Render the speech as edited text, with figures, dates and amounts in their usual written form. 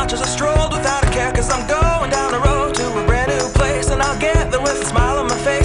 much as I strolled without a care, 'cause I'm going down the road to a brand new place, and I'll get there with a smile on my face.